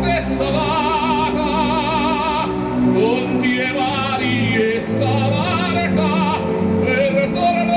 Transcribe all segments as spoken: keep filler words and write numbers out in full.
stessa data, Conti e Vari e Savarca, per tornare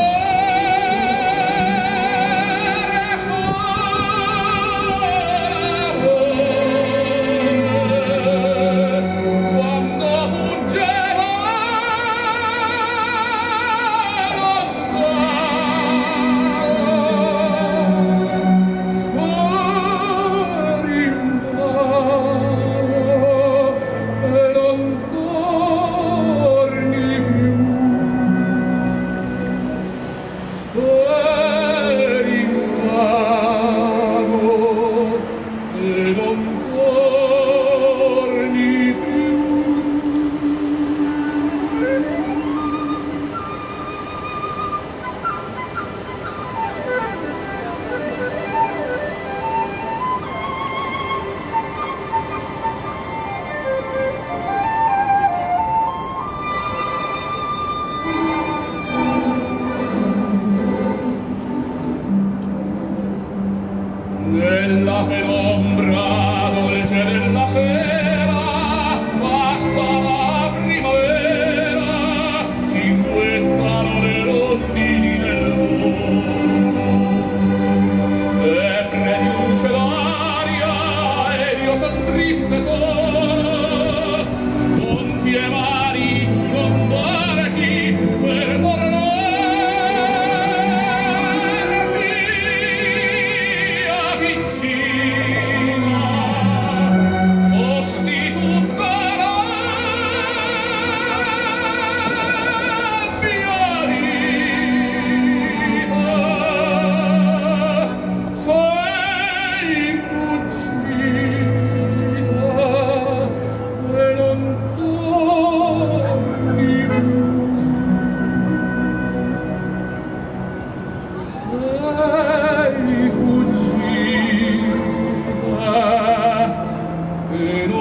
nella penombra dolce della sera passa la primavera, cinguettano le rondini del mondo e preluce l'aria ed io son triste solo. Conti e Vari tu non varchi per tornare sei fuggita e